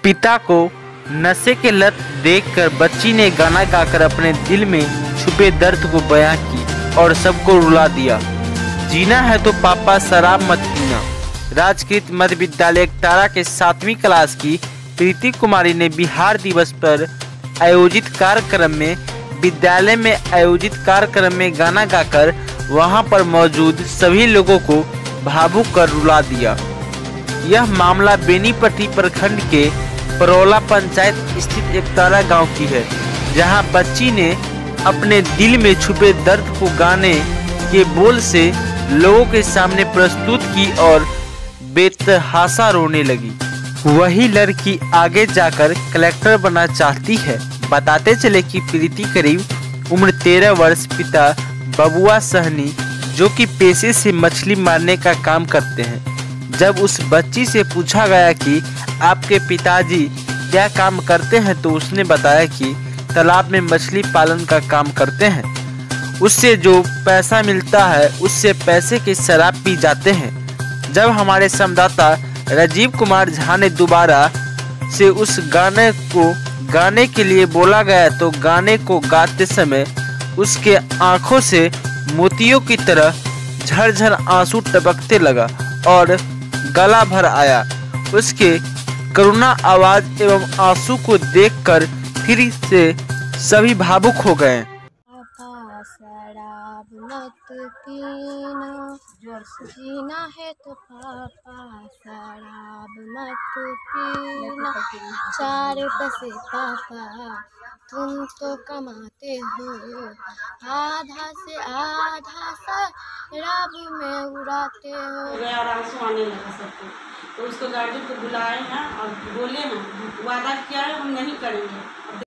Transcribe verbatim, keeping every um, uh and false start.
पिता को नशे के लत देखकर बच्ची ने गाना गाकर अपने दिल में छुपे दर्द को बयां की और सबको रुला दिया। जीना है तो पापा शराब मत पीना। राजकीय मध्य विद्यालय एकतारा के सातवीं क्लास की प्रीति कुमारी ने बिहार दिवस पर आयोजित कार्यक्रम में विद्यालय में आयोजित कार्यक्रम में गाना गाकर वहां पर मौजूद सभी लोगों को भावुक कर रुला दिया। यह मामला बेनीपट्टी प्रखंड के परौला पंचायत स्थित एकतारा गांव की है, जहां बच्ची ने अपने दिल में छुपे दर्द को गाने के बोल से लोगों के सामने प्रस्तुत की और बेतहाशा रोने लगी। वही लड़की आगे जाकर कलेक्टर बनना चाहती है। बताते चले कि प्रीति करीब उम्र तेरह वर्ष, पिता बबुआ सहनी जो कि पेशे से मछली मारने का काम करते हैं। जब उस बच्ची से पूछा गया कि आपके पिताजी क्या काम करते हैं तो उसने बताया कि तालाब में मछली पालन का काम करते हैं। उससे जो पैसा मिलता है उससे पैसे की शराब पी जाते हैं। जब हमारे संवाददाता राजीव कुमार झा ने दोबारा से उस गाने को गाने के लिए बोला गया तो गाने को गाते समय उसके आंखों से मोतियों की तरह झरझर आंसू टपकते लगा और गला भर आया। उसके करुणा आवाज एवं आंसू को देखकर फिर से सभी भावुक हो गए। पापा शराब मत पीना, जीना है तो पापा शराब मत पीना। चार पैसे पापा तुम तो कमाते हो, आधा से आधा शराब में उड़ाते हो। गया और आंसू आने लगा सबको, तो उसको गार्जियन को बुलाए हैं और बोले हैं, वादा किया है हम नहीं करेंगे।